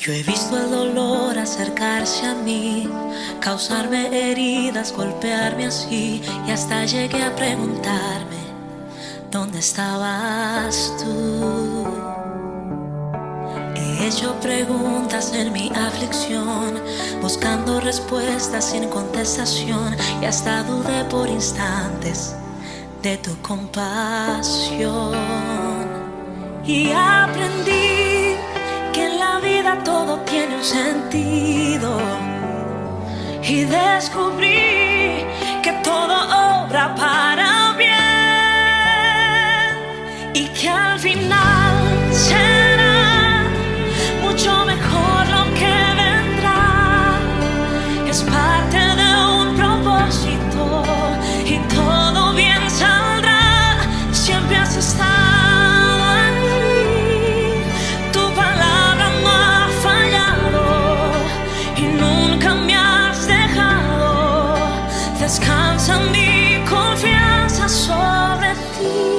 Yo he visto el dolor acercarse a mí, causarme heridas, golpearme así, y hasta llegué a preguntarme, ¿dónde estabas tú? He hecho preguntas en mi aflicción, buscando respuestas sin contestación, y hasta dudé por instantes de tu compasión. Y aprendí que en la vida todo tiene un sentido, y descubrí que todo obra para bien, y que al final será mucho mejor lo que vendrá. Es parte de un propósito y todo bien saldrá. Siempre has estado aquí, tu palabra no ha fallado y nunca me has dejado. Descansa mi confianza sobre ti.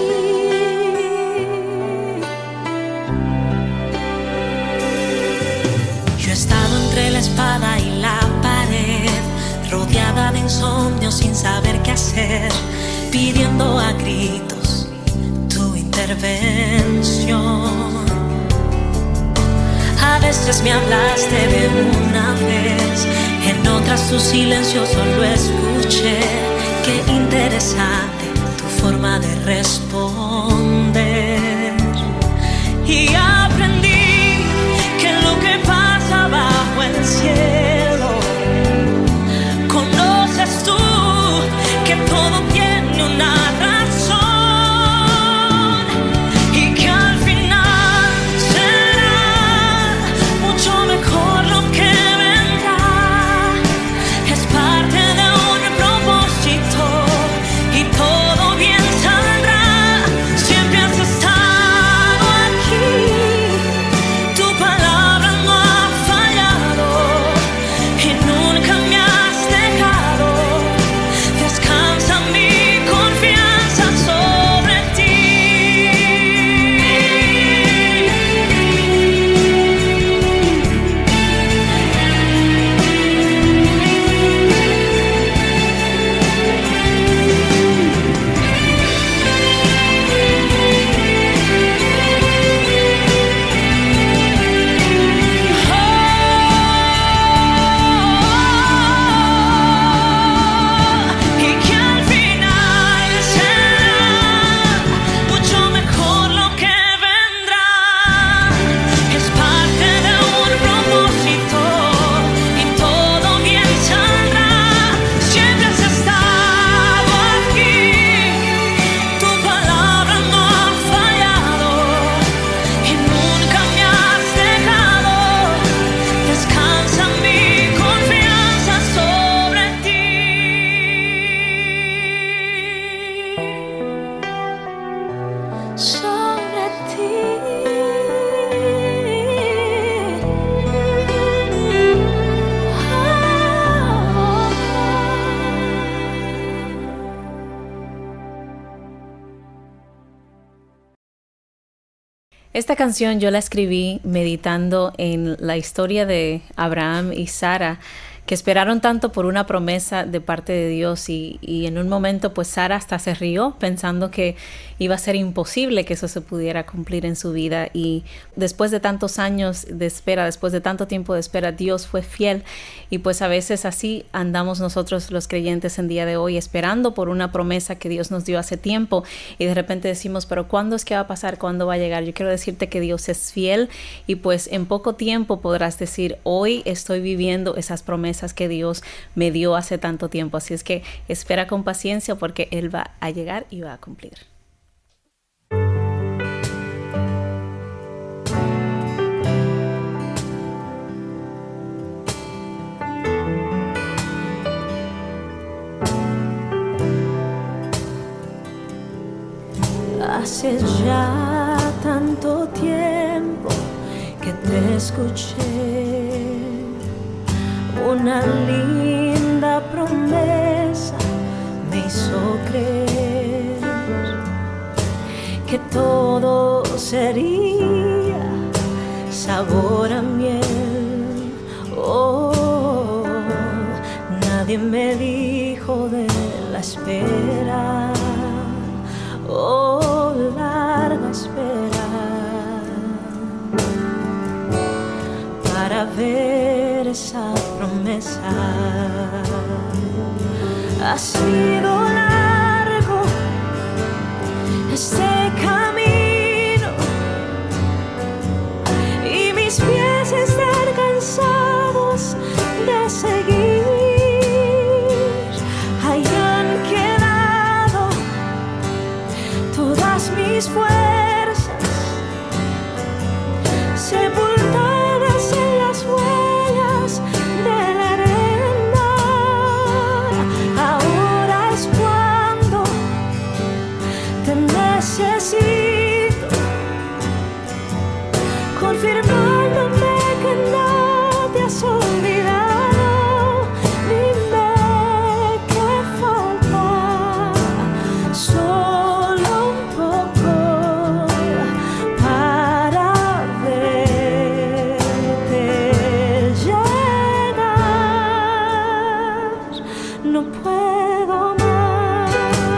He estado entre la espada y la pared, rodeada de insomnio sin saber qué hacer, pidiendo a gritos tu intervención. A veces me hablaste de una vez, en otras tu silencio solo escuché. Qué interesante tu forma de responder. Y aprendí que lo que pasa bajo el cielo, conoces tú, que todo tiene una razón, y que al final será mucho mejor lo que vendrá. Es parte de un propósito y todo bien saldrá. Siempre has estado aquí, tu palabra no ha fallado y nunca me has dejado. Descansa mi confianza sobre ti. Y que al final será mucho mejor lo que vendrá. Es parte de un propósito y todo bien saldrá. Siempre has estado aquí, tu palabra no ha fallado y nunca me has dejado. Descansa mi confianza sobre ti. Sobre ti. Esta canción yo la escribí meditando en la historia de Abraham y Sara, que esperaron tanto por una promesa de parte de Dios, y en un momento pues Sara hasta se rió pensando que iba a ser imposible que eso se pudiera cumplir en su vida. Y después de tantos años de espera, después de tanto tiempo de espera, Dios fue fiel. Y pues a veces así andamos nosotros los creyentes en día de hoy, esperando por una promesa que Dios nos dio hace tiempo, y de repente decimos, pero ¿cuándo es que va a pasar? ¿Cuándo va a llegar? Yo quiero decirte que Dios es fiel, y pues en poco tiempo podrás decir, hoy estoy viviendo esas promesas que Dios me dio hace tanto tiempo. Así es que espera con paciencia, porque Él va a llegar y va a cumplir. Hace ya tanto tiempo que te escuché, una linda promesa me hizo creer que todo sería sabor a miel. hijo de la espera, oh larga espera, para ver esa promesa. Ha sido largo este camino y mis pies están cansados de seguir. Ahí han quedado todas mis fuerzas, sepultadas en las huellas de la arena. Ahora es cuando te necesito, confirmándome que no te has olvidado. Dime que falta solo un poco para verte llegar. No puedo más.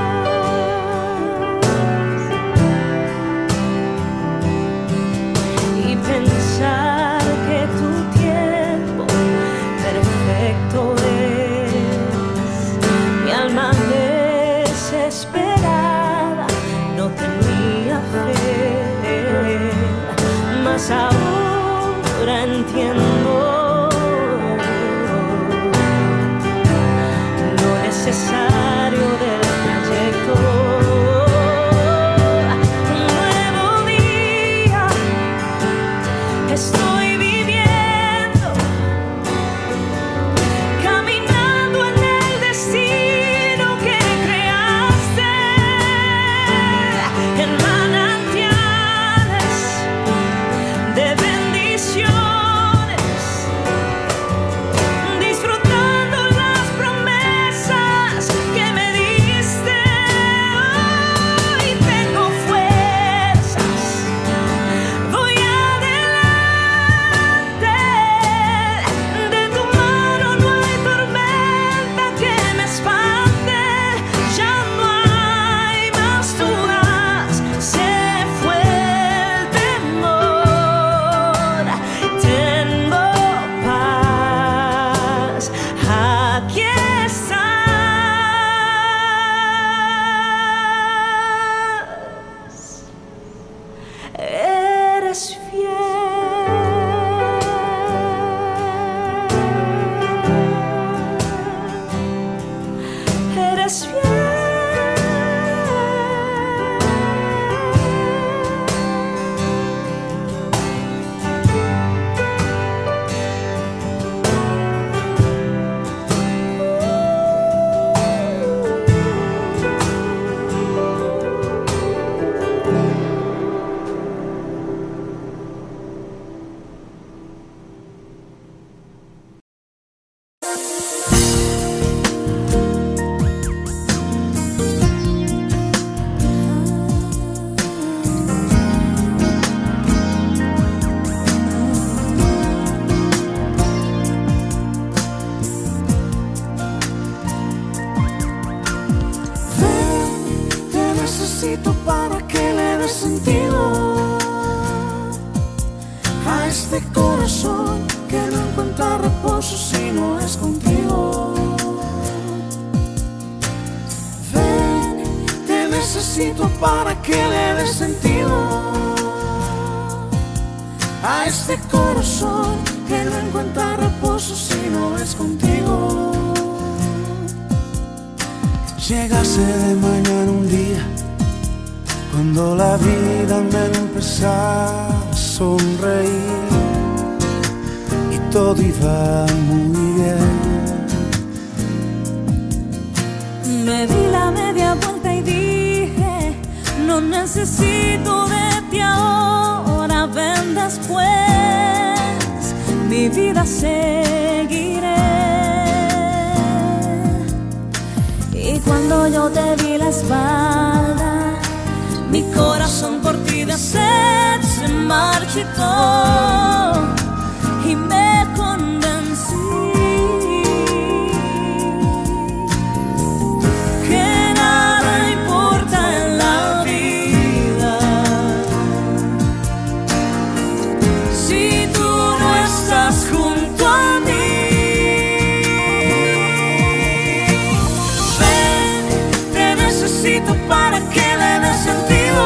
Y pensar que tu tiempo perfecto es. Mi alma desesperada no tenía fe, mas ahora entiendo lo necesario del trayecto. Un nuevo día estoy viviendo, caminando en el destino que creaste, en manantiales de bendiciones, disfrutando las promesas que me diste. Hoy tengo fuerzas, voy adelante. De tu mano no hay tormenta que me espante. Ya no hay más dudas, se fue el temor. Tengo paz, aquí estás. Eres fiel, eres fiel. Te necesito para que le des sentido a este corazón que no encuentra reposo si no es contigo. Ven, te necesito para que le des sentido a este corazón que no encuentra reposo si no es contigo. Llegase de mañana un día cuando la vida me empezaba a sonreír y todo iba muy bien. Me di la media vuelta y dije, no necesito de ti ahora, ven después, mi vida seguiré. Y cuando yo te di la espalda, mi corazón por ti de sed se marchitó y me convencí necesito para que le dé sentido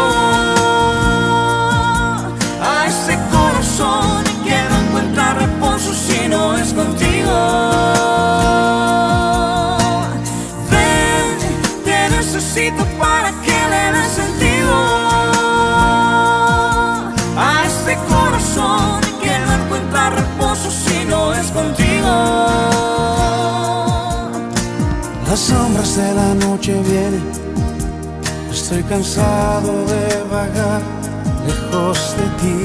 a ese corazón que no encuentra reposo si no es contigo. Ven, te necesito para que le dé sentido a ese corazón que no encuentra reposo si no es contigo. Las sombras de la noche vienen, estoy cansado de vagar lejos de ti.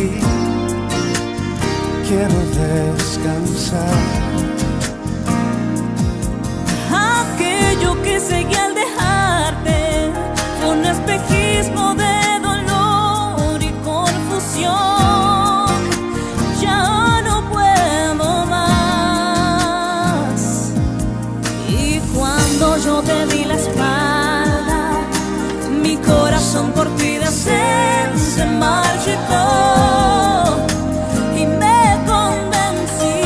Quiero descansar. Aquello que seguí al dejarte fue un espejismo de dolor y confusión. Ya no puedo más. Y cuando yo te di la espalda, mi corazón por ti de sed se marchitó. Y me convencí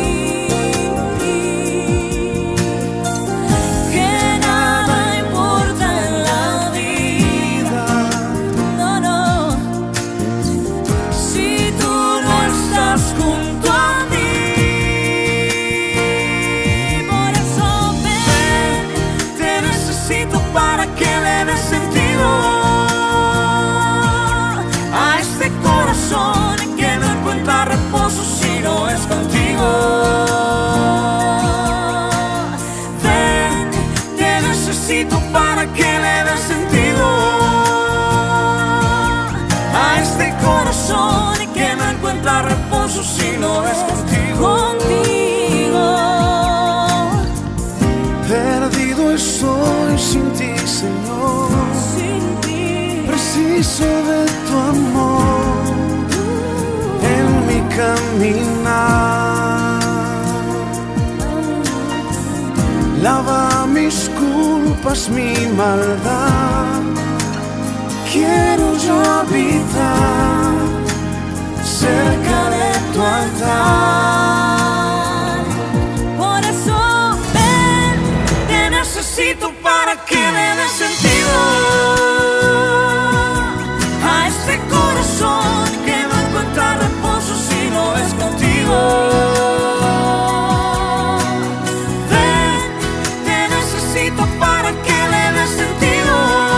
que nada importa en la vida. No, no, si tú no estás junto a mí. Por eso ven, te necesito para que le des sentido a este corazón que no encuentra reposo si no es contigo. Ven, te necesito para que le des sentido a este corazón que no encuentra reposo si no es contigo. Perdido estoy sin ti, Señor. Sin ti. Preciso de tu amor en mi caminar. Lava mis culpas, mi maldad. Quiero yo habitar cerca de tu altar. Por eso ven, te necesito para que le des sentido a este corazón que no encuentra reposo si no es contigo. Ven, te necesito para que le des sentido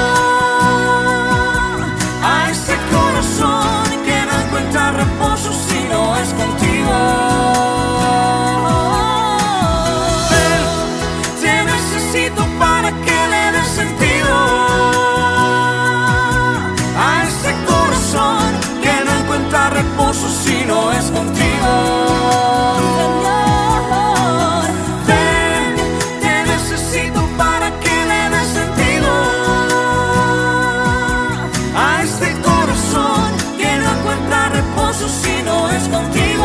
a este corazón que no encuentra reposo si no es contigo. Ven, te necesito para que le des sentido a este corazón que no encuentra reposo si no es contigo. Señor, ven, te necesito para que le des sentido a este corazón que no encuentra reposo si no es contigo.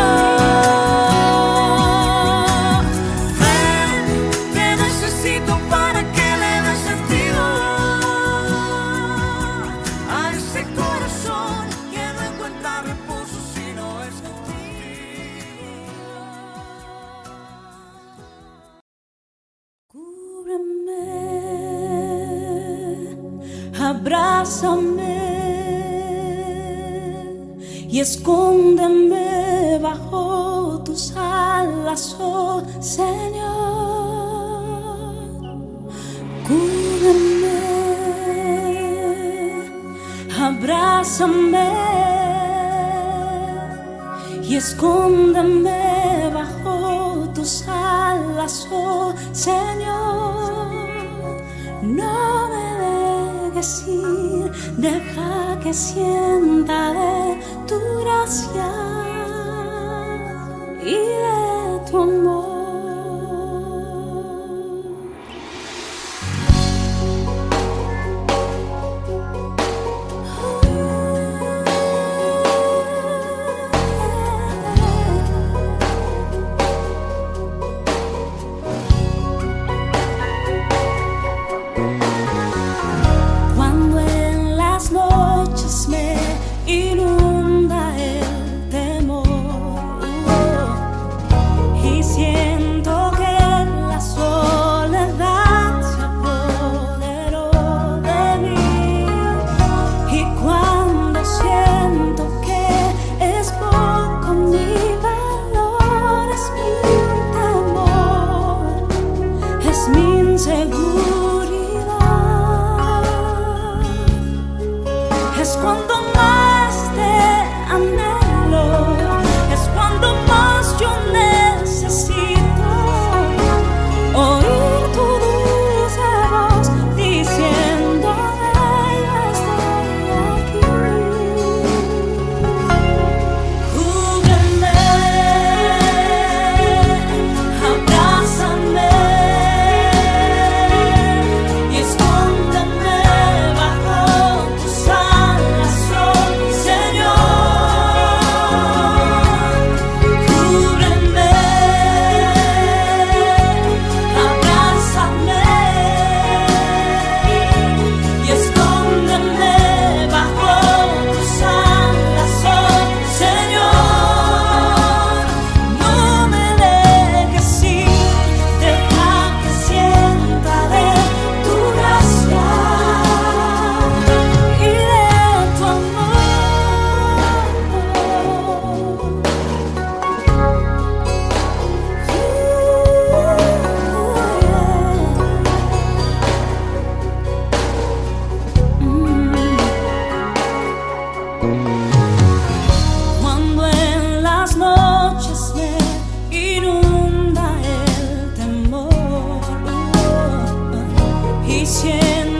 Ven, te necesito para que le des sentido a este corazón que no encuentra reposo si no es contigo. Cúbreme, abrázame y escóndeme bajo tus alas, oh Señor. Cúbreme, abrázame y escóndeme bajo tus alas, oh Señor. No me dejes ir, deja que sienta de tu gracia y de tu amor. Cuando en las noches me inunda el temor y siento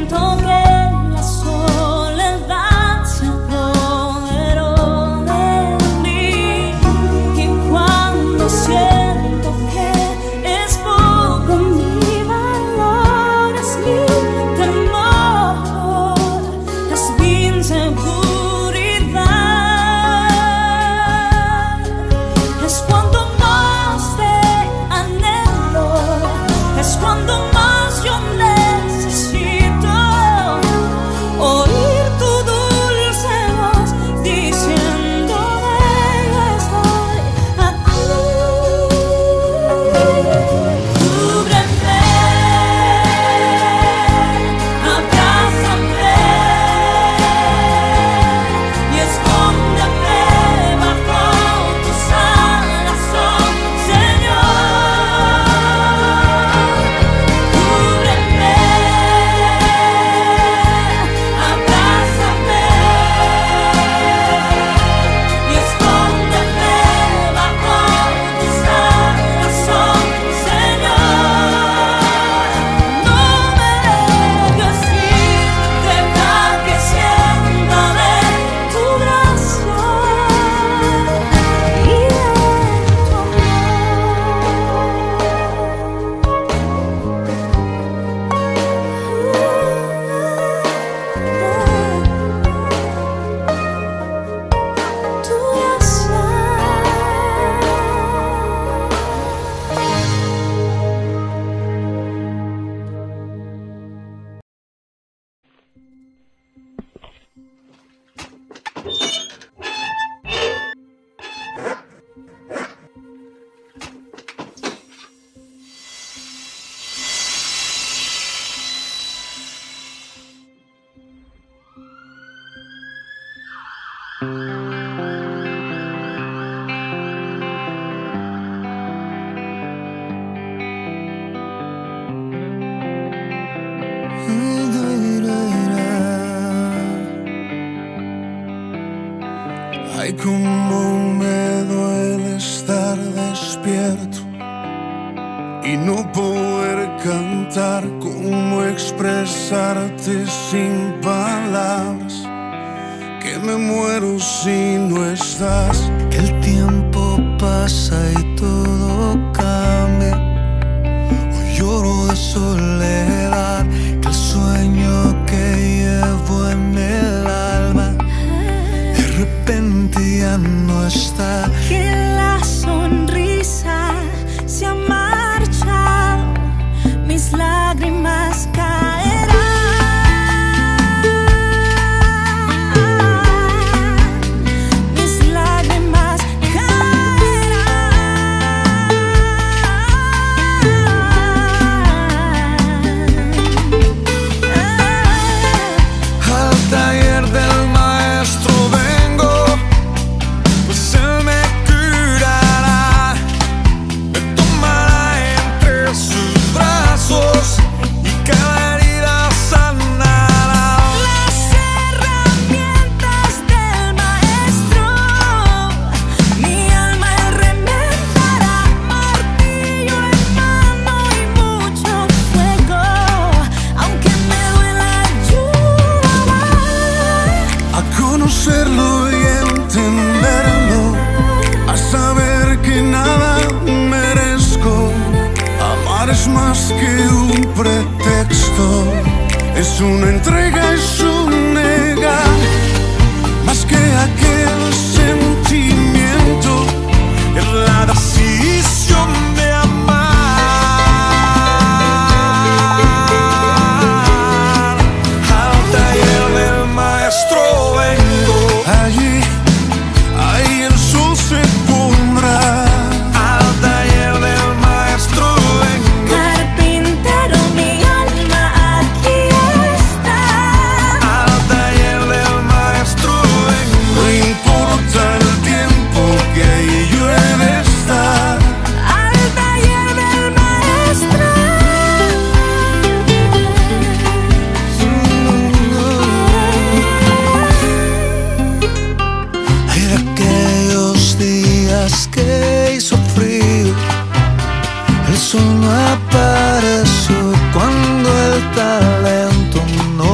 Ay, cómo me duele estar despierto y no poder cantar, cómo expresarte sin palabras, que me muero si no estás, que el tiempo pasa y todo cambia. Hoy lloro de soledad, que el sueño que llevo en el alma de repente ya no está, que la sonrisa se ha marchado, mis lágrimas caerán, mis lágrimas caerán. Al taller del maestro vengo, pues él me curará, me tomará entre sus brazos y cada herida sanará. Las herramientas del maestro, mi alma él remendará, martillo en mano y mucho fuego, aunque me duela ayudará A conocerlo y entenderlo, a saber que nada merezco. Amar es más que un pretexto, es una entrega, es un negar, más que aquel sentimiento, es la decisión de amar. Al taller del maestro vengo, ahí el sol se pondrá. Al taller del maestro vengo, carpintero, mi alma aquí está. al taller del maestro vengo. No importa el tiempo que ahí yo he de estar. Al taller del maestro. Hay de aquellos días que hizo frío, el sol no apareció cuando el talento no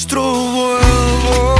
rostro vuelvo.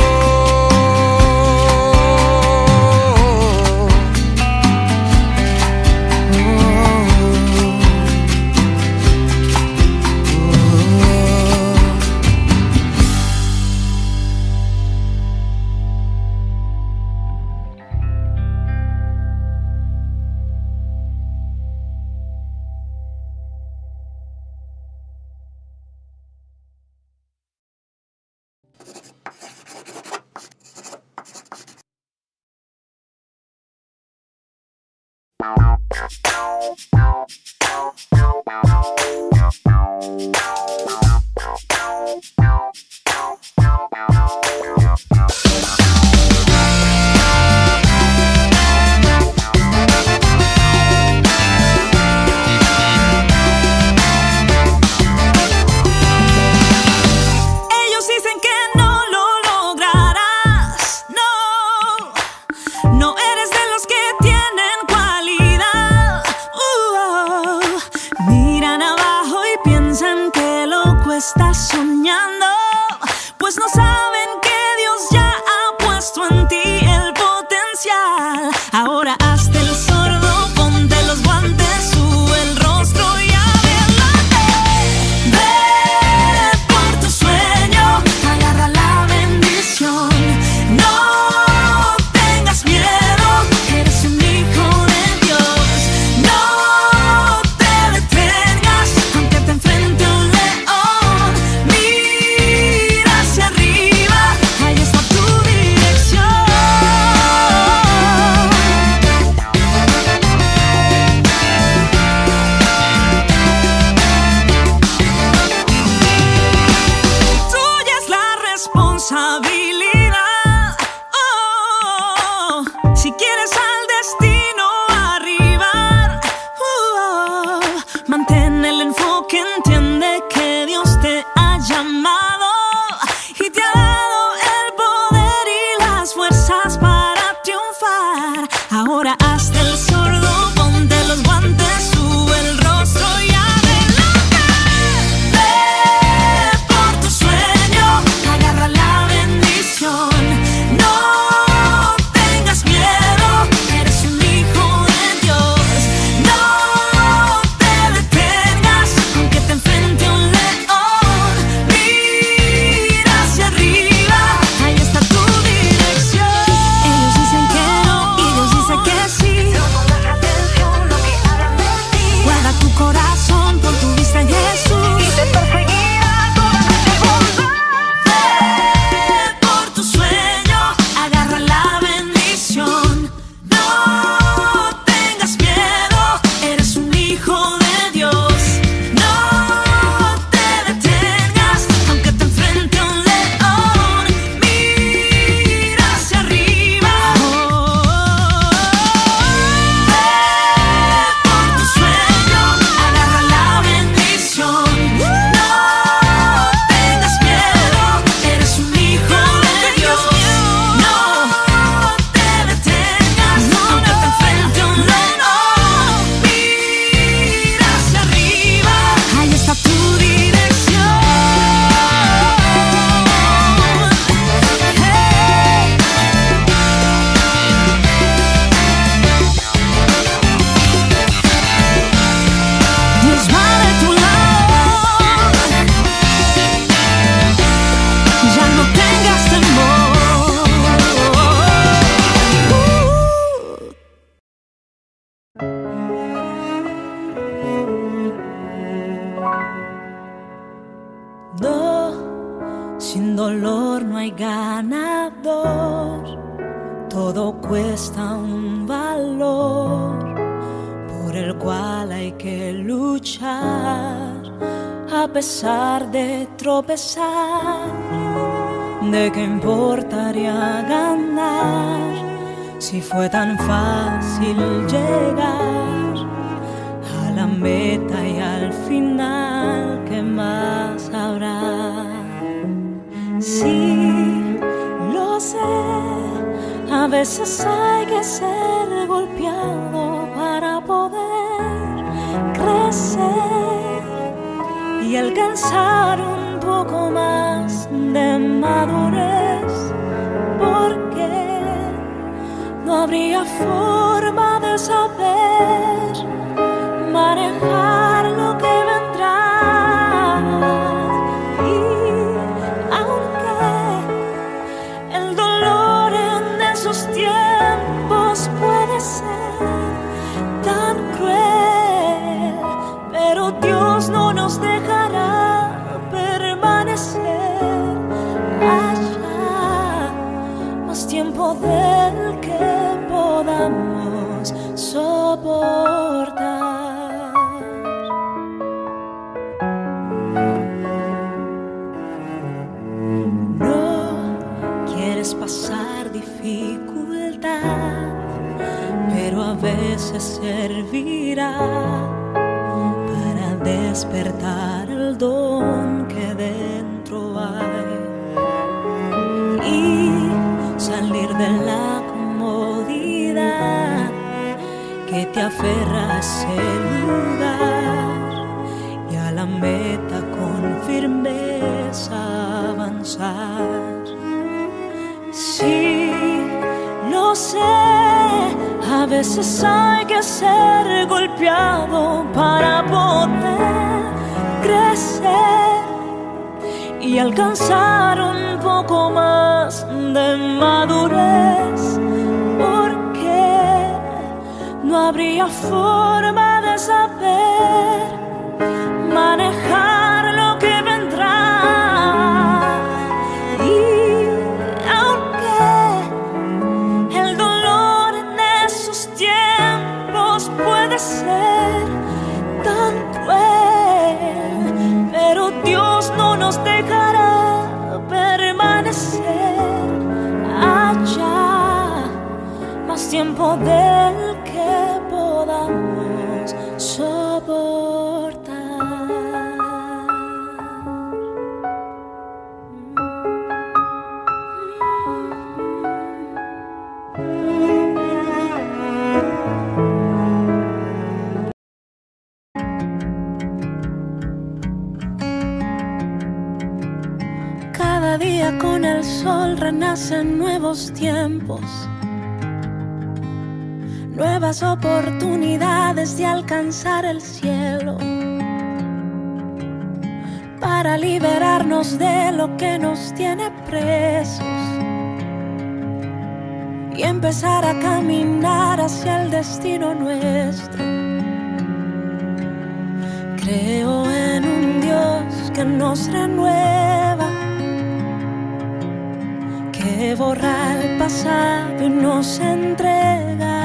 Estás soñando, pues no saben que Dios ya ha puesto en ti el potencial. Ahora hazte el sordo, ponte los guantes, sube el rostro y adelante. Ve por tu sueño, agarra la bendición. No tengas miedo, eres un hijo de Dios. No te detengas, aunque te enfrente a un león. Si quieres al destino arribar, mantén el enfoque, entiende que Dios te ha llamado y te ha dado el poder y las fuerzas para triunfar. Ahora hazte el sordo, ponte los guantes, sube el rostro y adelante. Ve por tu sueño, agarra la bendición. Sin dolor no hay ganador, todo cuesta un valor por el cual hay que luchar a pesar de tropezar. ¿De qué importaría ganar si fue tan fácil llegar a la meta y al final? ¿Qué más habrá? Sí, lo sé, a veces hay que ser golpeado para poder crecer y alcanzar un poco más de madurez, porque no habría forma de saber manejar lo que vendrá. Y aunque el dolor en esos tiempos puede ser tan cruel, pero Dios no nos dejará permanecer allá más tiempo del que podamos soportar. No quieres pasar dificultad, pero a veces servirá para despertar el don que dentro hay y salir de la comodidad que te aferra a ese lugar y a la meta con firmeza avanzar. Sí, lo sé, a veces hay que ser golpeado para poder crecer y alcanzar un poco más de madurez, porque no habría forma de saber manejar lo que vendrá. Y aunque el dolor en esos tiempos puede ser tan cruel, pero Dios no nos dejará permanecer allá más tiempo del que podamos soportar. Cada día con el sol renacen nuevos tiempos, nuevas oportunidades de alcanzar el cielo, para liberarnos de lo que nos tiene presos y empezar a caminar hacia el destino nuestro. Creo en un Dios que nos renueva, que borra el pasado y nos entrega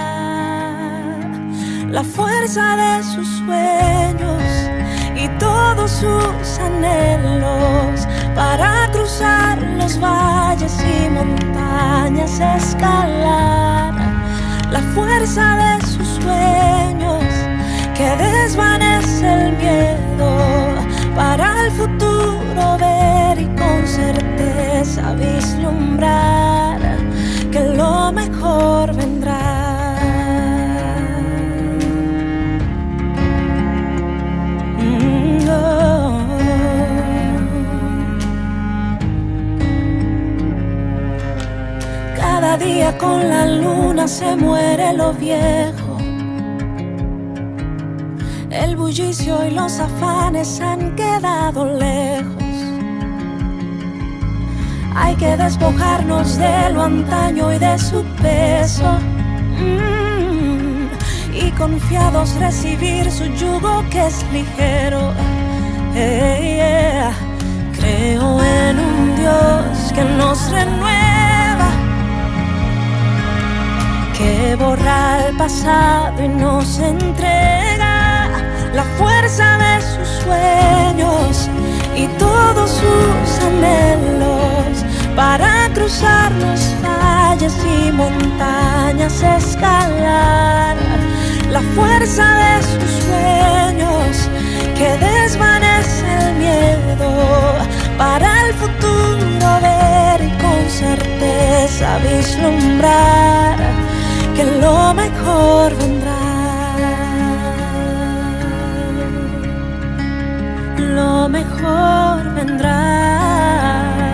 la fuerza de sus sueños y todos sus anhelos, para cruzar los valles y montañas, escalar la fuerza de sus sueños, que desvanece el miedo, para el futuro ver y con certeza vislumbrar que lo mejor vendrá. Cada día con la luna se muere lo viejo, el bullicio y los afanes han quedado lejos. Hay que despojarnos de lo antaño y de su peso, y confiados recibir su yugo que es ligero. Creo en un Dios que nos renueva, que borra el pasado y nos entrega la fuerza de sus sueños y todos sus anhelos, para cruzar los valles y montañas, escalar la fuerza de sus sueños, que desvanece el miedo, para el futuro ver y con certeza vislumbrar que lo mejor vendrá. Lo mejor vendrá.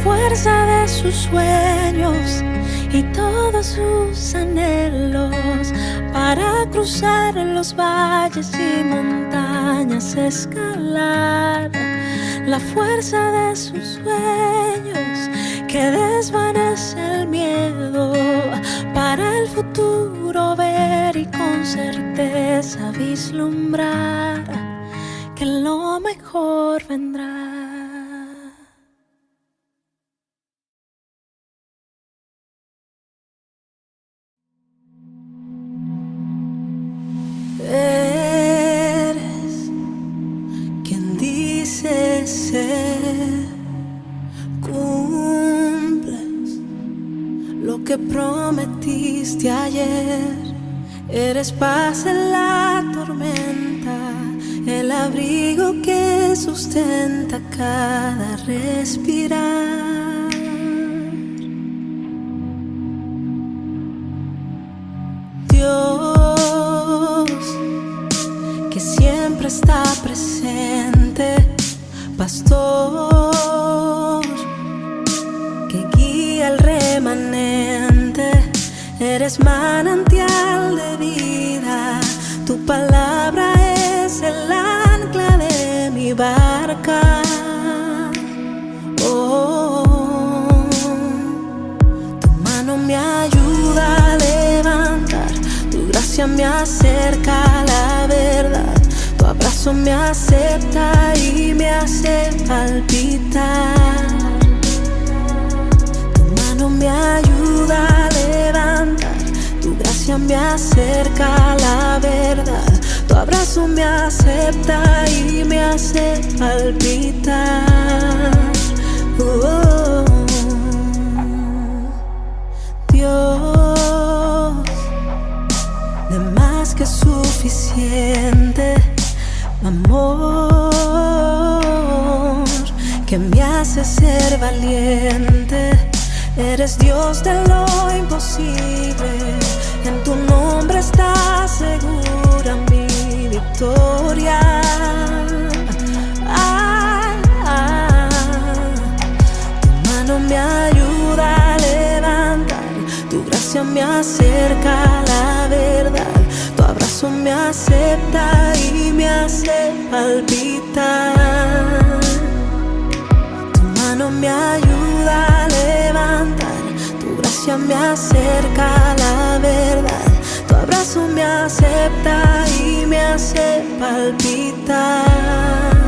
fuerza de sus sueños y todos sus anhelos, para cruzar los valles y montañas, escalar la fuerza de sus sueños que desvanece el miedo, para el futuro ver y con certeza vislumbrar que lo mejor vendrá. Eres quien dice ser, cumples lo que prometiste ayer. Eres paz en la tormenta, el abrigo que sustenta cada respirar. Dios, que siempre está presente, pastor, que guía el remanente. Eres manantial de vida, tu palabra es el ancla de mi barca. Oh, tu mano me ayuda a levantar, tu gracia me acerca a la verdad, tu abrazo me acepta y me hace palpitar. Tu mano me ayuda a levantar, tu gracia me acerca a la verdad, tu abrazo me acepta y me hace palpitar. Dios, de más que suficiente, amor que me hace ser valiente. Eres Dios de lo imposible, en tu nombre está segura mi victoria. Tu mano me ayuda a levantar, tu gracia me acerca a la verdad, tu abrazo me acepta y me hace palpitar. Tu mano me ayuda a levantar, tu gracia me acerca a la verdad, tu abrazo me acepta y me hace palpitar.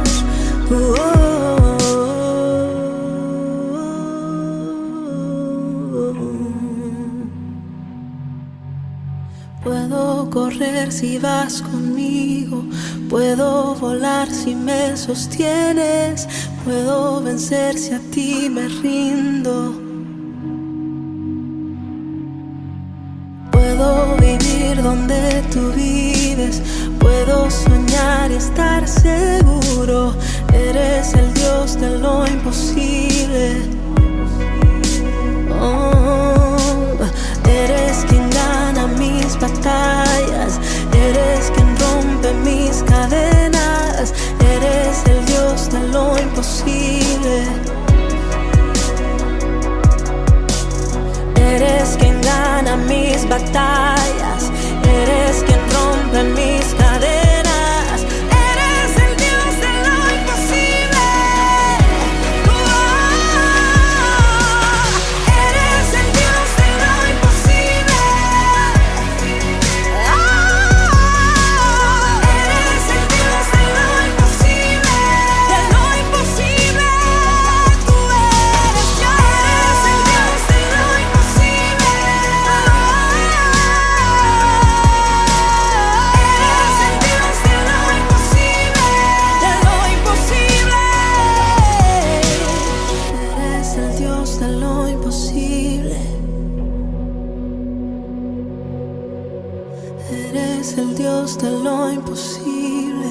Puedo correr si vas conmigo, puedo volar si me sostienes, puedo vencer si a ti me rindo. Puedo vivir donde tú vives, puedo soñar y estar seguro. Eres el Dios de lo imposible. Oh, eres quien gana mis batallas, eres quien rompe mis cadenas, eres el Dios de lo imposible. Eres quien gana mis batallas, eres quien rompe mis cadenas, eres el Dios de lo imposible. Eres el Dios de lo imposible. Eres el Dios de lo imposible. De lo imposible tú eres Dios. Eres el Dios de lo imposible. Eres el Dios de lo imposible. De lo imposible. Eres el Dios de lo imposible. Eres el Dios de lo imposible.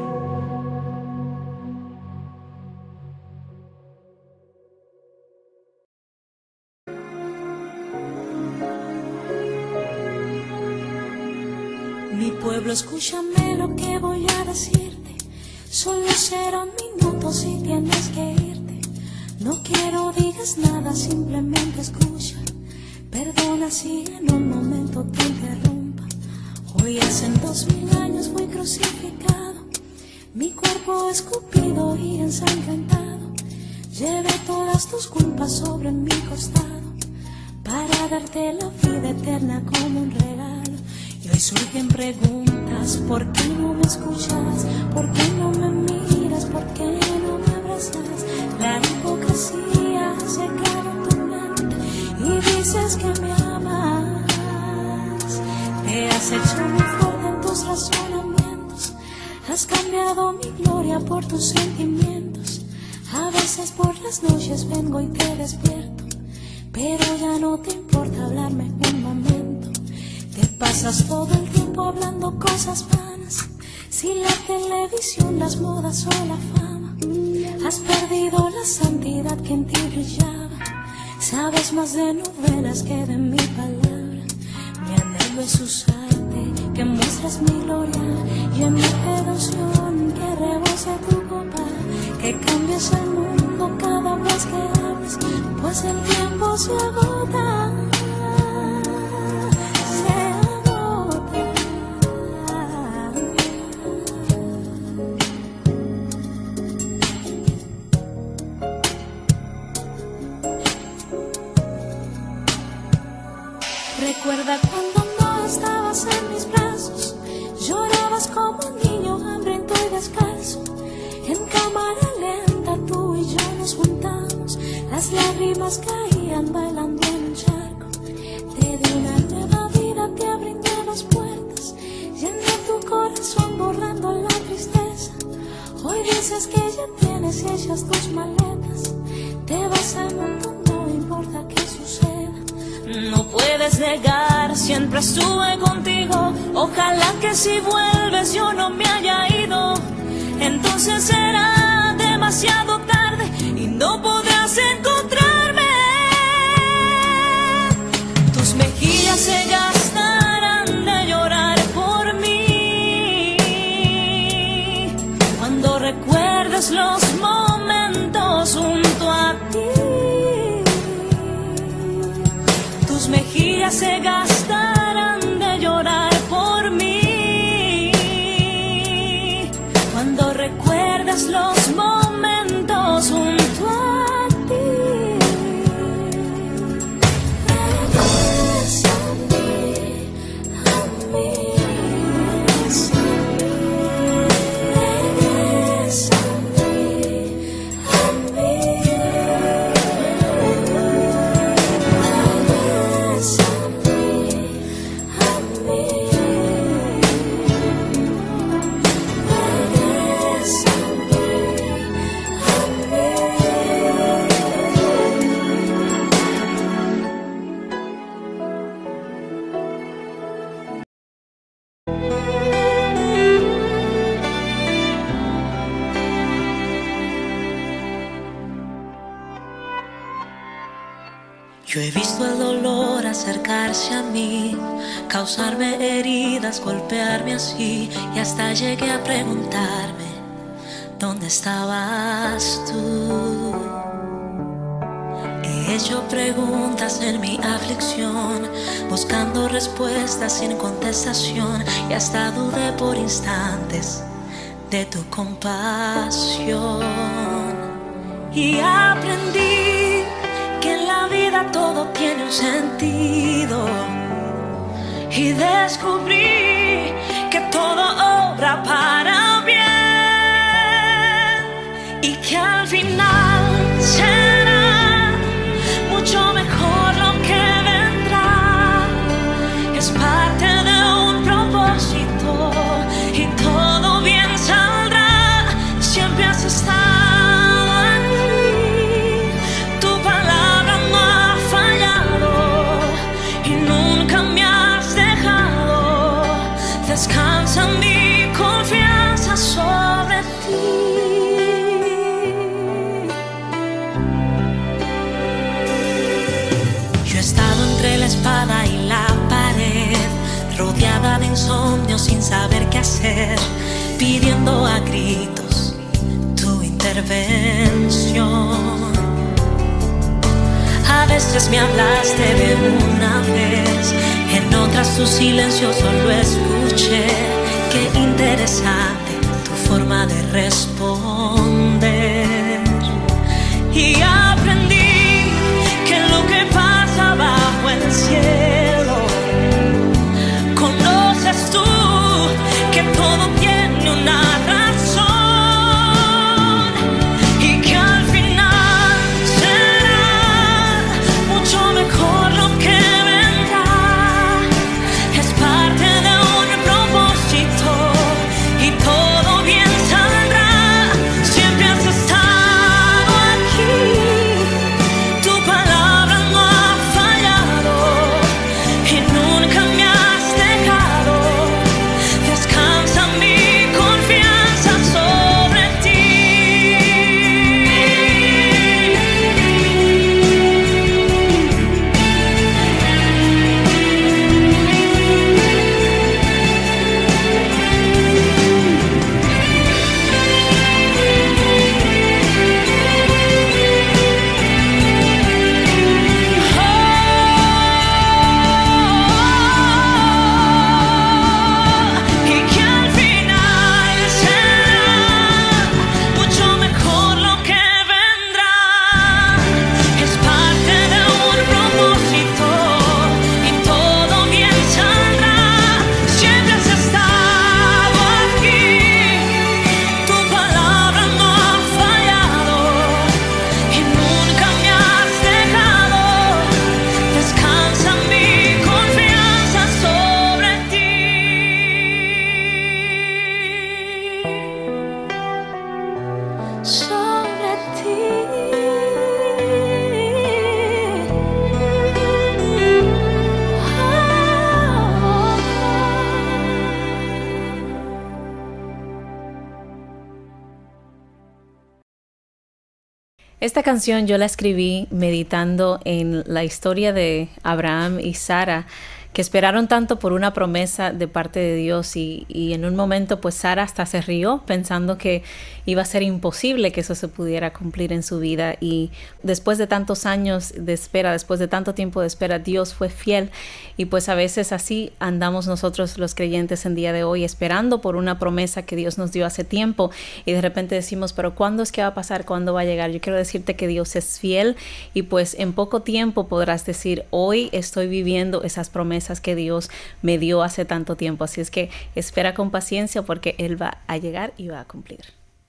Mi pueblo, escúchame lo que voy a decirte. Solo serán minutos y tienes que irte. No quiero digas nada, simplemente escucha. Perdona si en un momento te interrumpa. Hoy hacen 2000 años fui crucificado, mi cuerpo escupido y ensangrentado. Llevé todas tus culpas sobre mi costado para darte la vida eterna como un regalo. Y hoy surgen preguntas: ¿por qué no me escuchas? ¿Por qué no me miras? ¿Por qué no me abrazas? La hipocresía se clava en tu mente y dices que me amas. Te has hecho muy fuerte en tus razonamientos, has cambiado mi gloria por tus sentimientos. A veces por las noches vengo y te despierto, pero ya no te importa hablarme un momento. Te pasas todo el tiempo hablando cosas vanas, si la televisión, las modas o la fama. Has perdido la santidad que en ti brillaba. Sabes más de novelas que de mi palabra. Mi anhelo es usarte, que muestres mi gloria, y en mi redención que rebose tu copa, que cambies el mundo cada vez que hables, pues el tiempo se agota. Recuerda cuando no estabas en mis brazos, llorabas como un niño hambriento y descalzo. En cámara lenta tú y yo nos juntamos, las lágrimas caían bailando en un charco. Te di una nueva vida, te brindé las puertas, llené tu corazón borrando la tristeza. Hoy dices que ya tienes hechas tus maletas, te vas al mundo, no importa qué suceda. No puedes negar, siempre estuve contigo. Ojalá que si vuelves yo no me haya ido. Entonces será demasiado tarde y no podrás encontrarme. Tus mejillas se gastarán de llorar por mí cuando recuerdes los momentos junto a ti. Tus mejillas se gastarán de llorar por mí cuando recuerdas los momentos junto a ti. Yo he visto el dolor acercarse a mí, causarme heridas, golpearme así, y hasta llegué a preguntarme, ¿dónde estabas tú? He hecho preguntas en mi aflicción, buscando respuestas sin contestación, y hasta dudé por instantes de tu compasión. Y aprendí que en la vida todo tiene un sentido, y descubrí que todo obra para bien, y que al final será mucho mejor lo que vendrá. Es parte de un propósito y todo bien saldrá. Siempre has estado. Descansa mi confianza sobre ti. Yo he estado entre la espada y la pared, rodeada de insomnio sin saber qué hacer, pidiendo a gritos tu intervención. veces me hablaste de una vez, en otras tu silencio solo escuché. Qué interesante tu forma de responder. Y aprendí que lo que pasa bajo el cielo, conoces tú que todo tiene una razón y que al final será mucho mejor lo que vendrá. Es parte de un propósito y todo bien saldrá. Siempre has estado aquí, tu palabra no ha fallado y nunca me has dejado. Descansa mi confianza sobre ti. Y que al final será mucho mejor lo que vendrá. Es parte de un propósito y todo bien saldrá. Siempre has estado aquí, tu palabra no ha fallado y nunca me has dejado. Descansa mi confianza sobre ti. Sobre ti. Esta canción yo la escribí meditando en la historia de Abraham y Sara, que esperaron tanto por una promesa de parte de Dios y en un momento pues Sara hasta se rió pensando que iba a ser imposible que eso se pudiera cumplir en su vida, y después de tantos años de espera, después de tanto tiempo de espera, Dios fue fiel. Y pues a veces así andamos nosotros los creyentes en día de hoy, esperando por una promesa que Dios nos dio hace tiempo, y de repente decimos, pero ¿cuándo es que va a pasar? ¿Cuándo va a llegar? Yo quiero decirte que Dios es fiel, y pues en poco tiempo podrás decir, hoy estoy viviendo esas promesas que Dios me dio hace tanto tiempo. Así es que espera con paciencia, porque Él va a llegar y va a cumplir.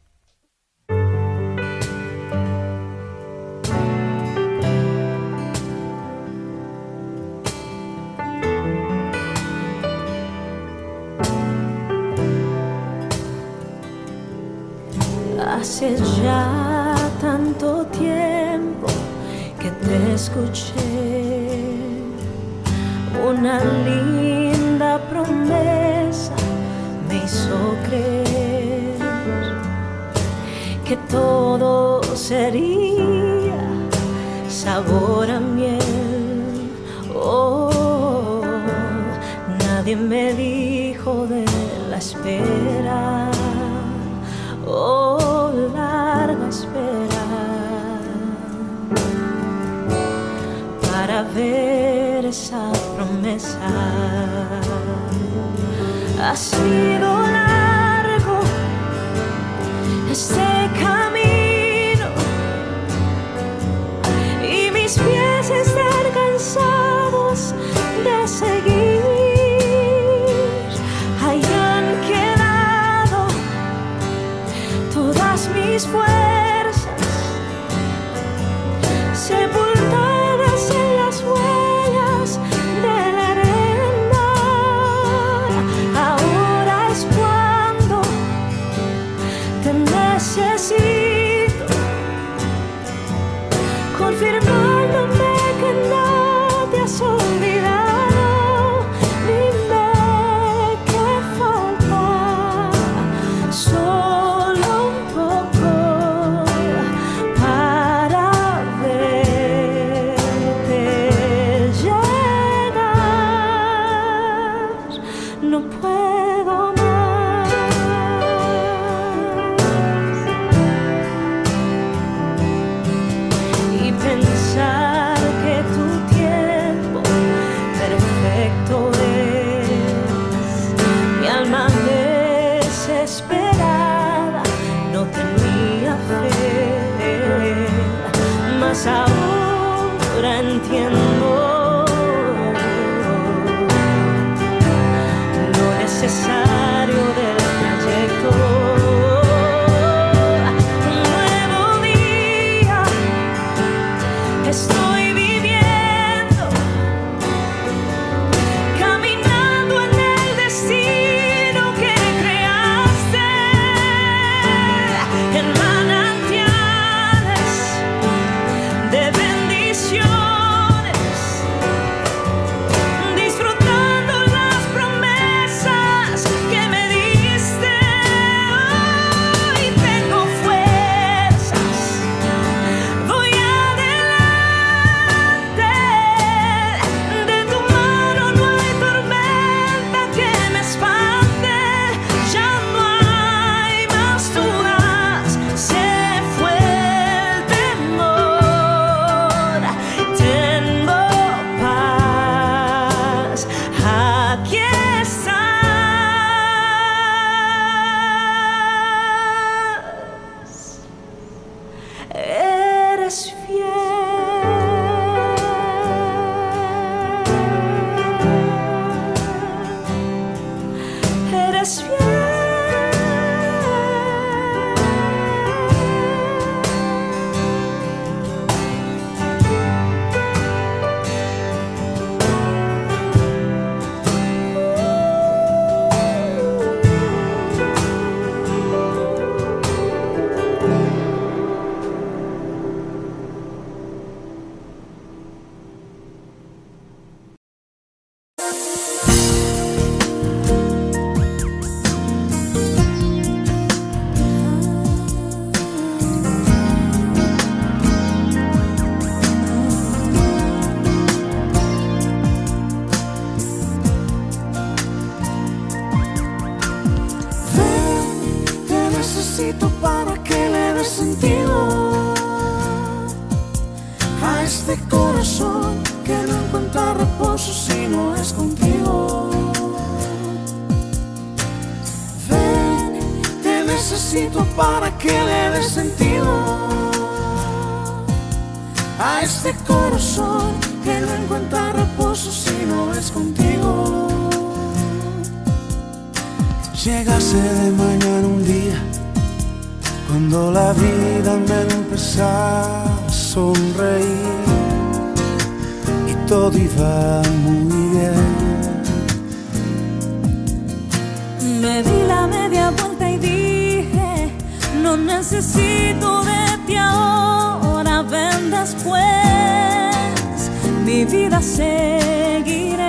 Hace ya tanto tiempo que te escuché, una linda promesa me hizo creer que todo sería sabor a miel. Oh, nadie me dijo de la espera. Oh, larga espera para ver esa promesa. Ha sido largo este camino y mis pies están cansados de seguir. Hayan quedado todas mis fuerzas sepultadas en las huellas de la arena. Ahora es cuando te necesito, confirmándome que no te has olvidado. Dime qué falta, solo un poco para verte llegar. No puedo más. Y pensar ahora entiendo lo necesario del trayecto. Un nuevo día estoy viviendo, caminando en el destino que creaste, en manantiales de bendiciones, disfrutando las promesas que me diste. Hoy tengo fuerzas, voy adelante, de tu mano no hay tormenta que me espante, ya no hay más dudas, se fue el temor, tengo paz, aquí estás, eres fiel, eres fiel. Te necesito para que le des sentido a este corazón que no encuentra reposo si no es contigo. Ven, te necesito para que le des sentido a este corazón que no encuentra reposo si no es contigo. Llegase de mañana un día cuando la vida me empezaba a sonreír y todo iba muy bien. Me di la media vuelta y dije, no necesito de ti ahora, ven después, mi vida seguiré.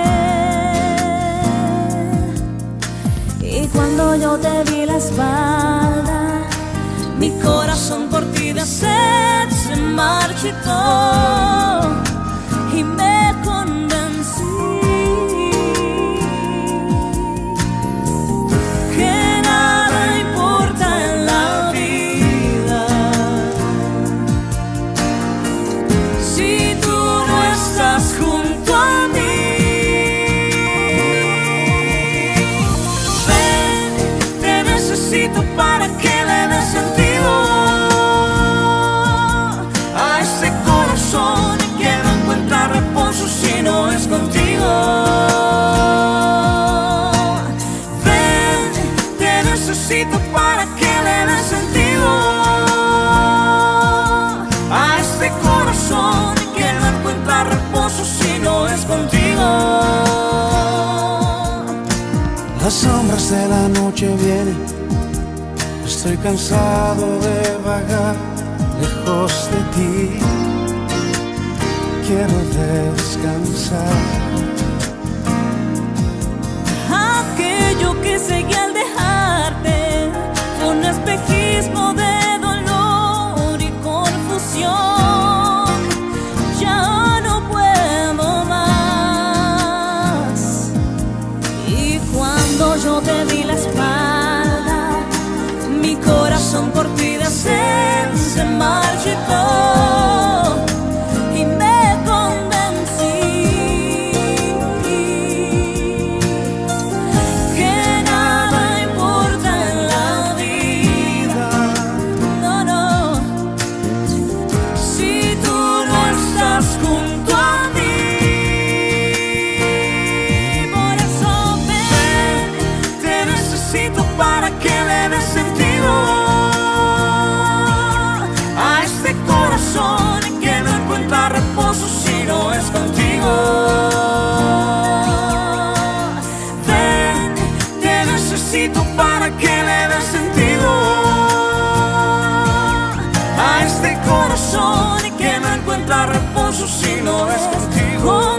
Y cuando yo te di la espalda, mi corazón por ti de sed se marchitó y me convencí que nada importa en la vida si tú no estás junto a mí. Para que le des sentido a este corazón que no encuentra reposo si no es contigo. Ven, te necesito para que le des sentido a este corazón que no encuentra reposo si no es contigo. Las sombras de la noche vienen, estoy cansado de vagar lejos de ti, quiero descansar. Aquello que seguí al dejarte fue un espejismo de dolor y confusión. Ya no puedo más. Y cuando yo te di la espalda, mi corazón por ti de sed se marchitó y me convencí encuentra reposo si no es contigo.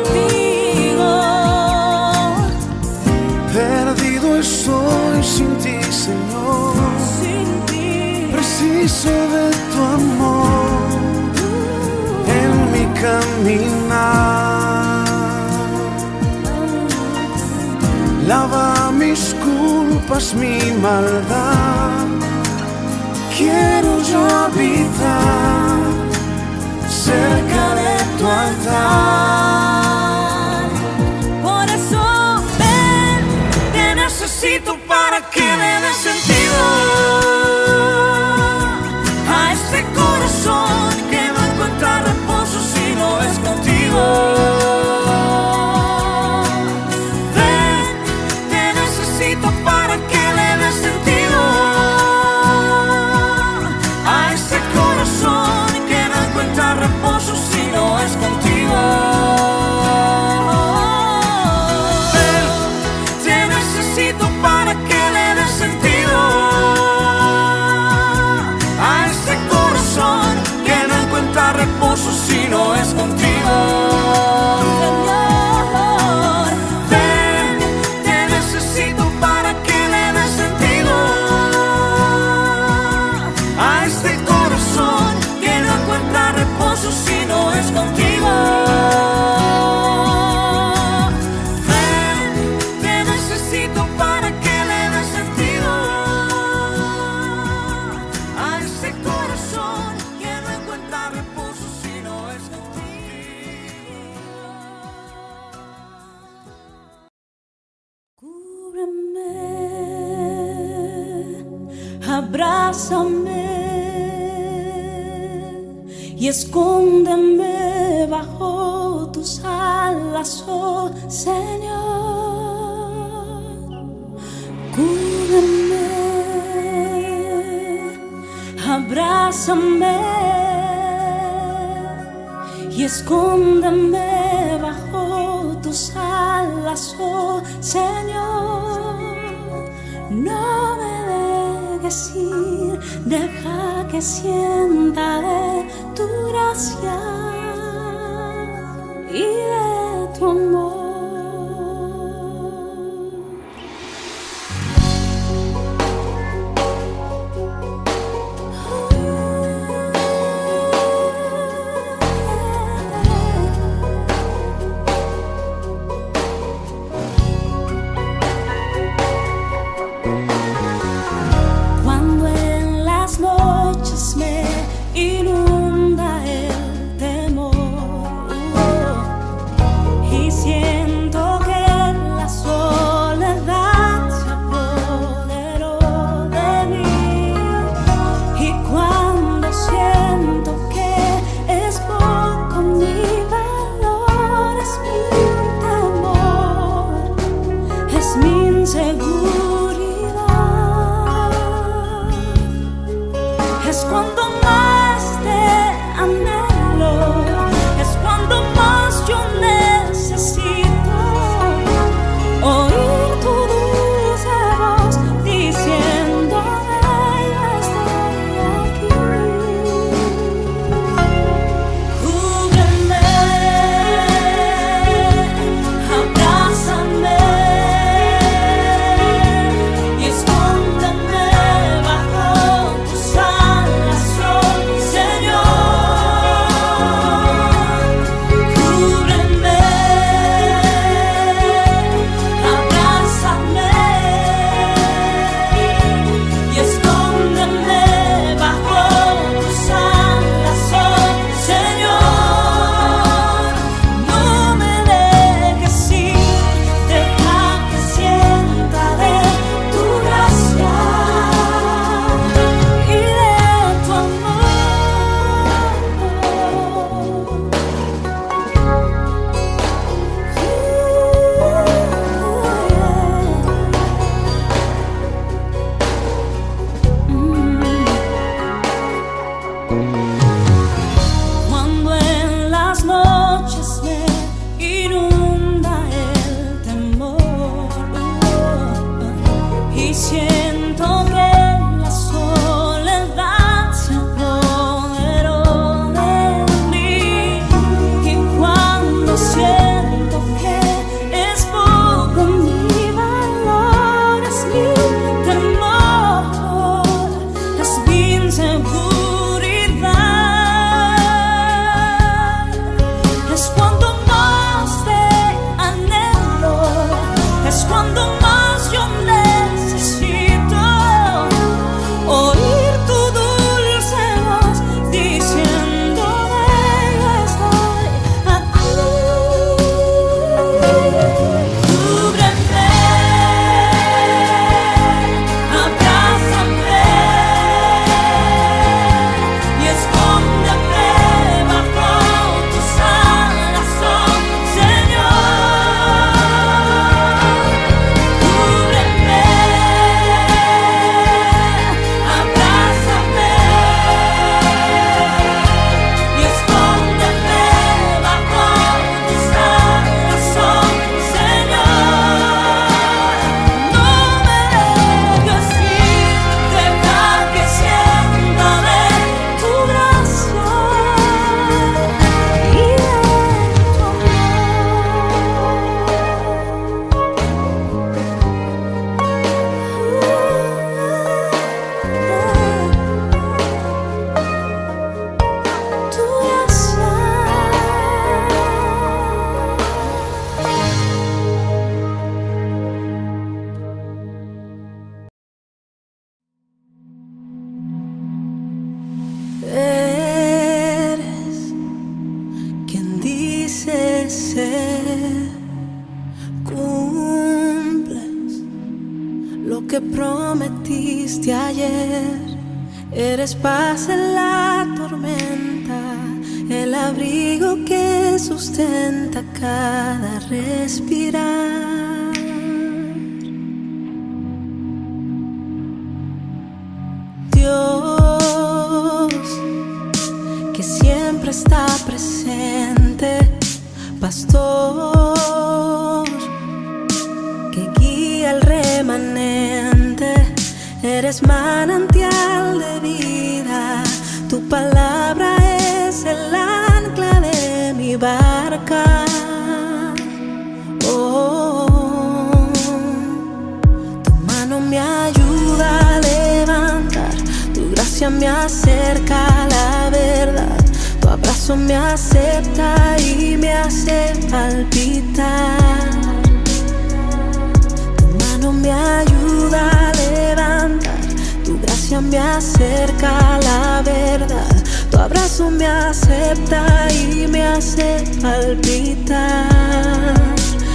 Perdido estoy sin ti, Señor. Preciso de tu amor en mi caminar. Lava mis culpas, mi maldad. Quiero yo habitar cerca de tu altar. Por eso ven, te necesito para que le des sentido a este corazón que no encuentra reposo si no es contigo. Ven, te necesito para que le des sentido a este corazón que no encuentra reposo si no es contigo. Ven, te necesito para que le des sentido a este corazón que no encuentra reposo si no es contigo. Señor, ven, te necesito para que le des sentido a este corazón que no encuentra reposo si no es contigo. Ven, te necesito para que le des sentido a este corazón que no encuentra reposo si no es contigo. Cúbreme, abrázame y escóndeme bajo tus alas, oh Señor. Cúbreme, abrázame y escóndeme bajo tus alas, oh Señor. No me dejes ir, deja que sienta de tu gracia y de tu amor. Cuando en las noches me inunda el temor y siento dices ser. Cumples lo que prometiste ayer. Eres paz en la tormenta, el abrigo que sustenta cada respirar. Dios, que siempre está presente, pastor, que guía el remanente. Eres manantial de vida, tu palabra es el ancla de mi barca. Oh, tu mano me ayuda a levantar, tu gracia me acerca a la verdad, tu abrazo me acepta y me hace palpitar. Tu mano me ayuda a levantar, tu gracia me acerca a la verdad, tu abrazo me acepta y me hace palpitar.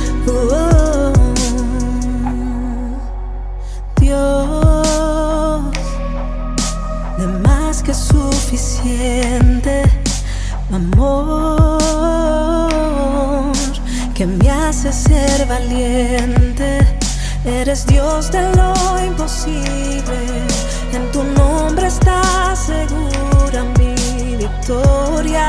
Dios, de más que suficiente, amor, que me hace ser valiente. Eres Dios de lo imposible, en tu nombre está segura mi victoria.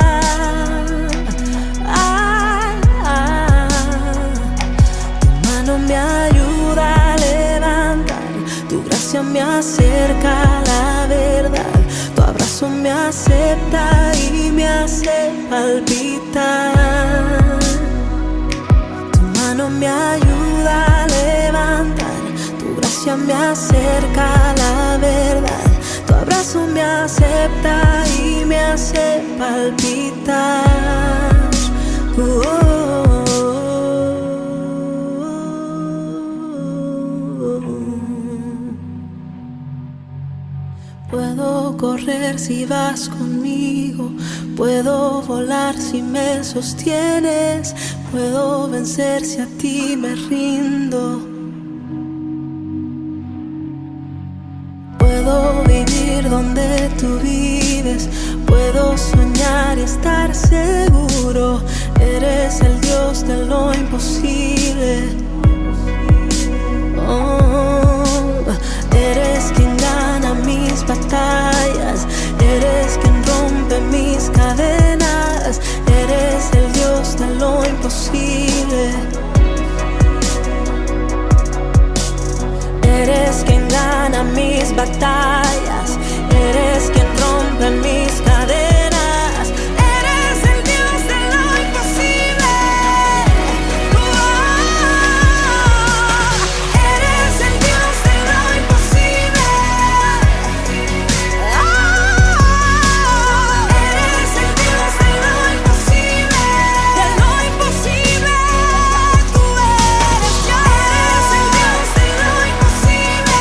Tu mano me ayuda a levantar, tu gracia me acerca a la verdad, tu abrazo me acepta y me hace palpitar. Tu mano me ayuda a levantar, tu gracia me acerca a la verdad, tu abrazo me acepta y me hace palpitar. Puedo correr si vas conmigo, puedo volar si me sostienes, puedo vencer si a ti me rindo. Puedo vivir donde tú vives, puedo soñar y estar seguro. Eres el Dios de lo imposible. Oh, eres quien gana mis batallas, eres quien rompe mis cadenas, eres el Dios de lo imposible. Eres quien gana mis batallas, eres quien rompe mis cadenas, eres el Dios de lo imposible. Eres el Dios de lo imposible. Eres el Dios de lo imposible. De lo imposible tú eres ya. Eres el Dios de lo imposible.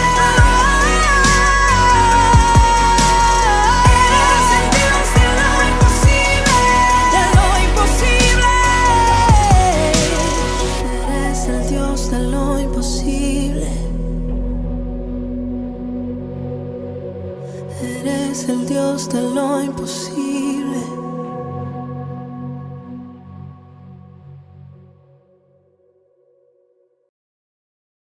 Eres el Dios de lo imposible. De lo imposible. Eres el Dios de lo imposible. Eres el Dios de lo imposible.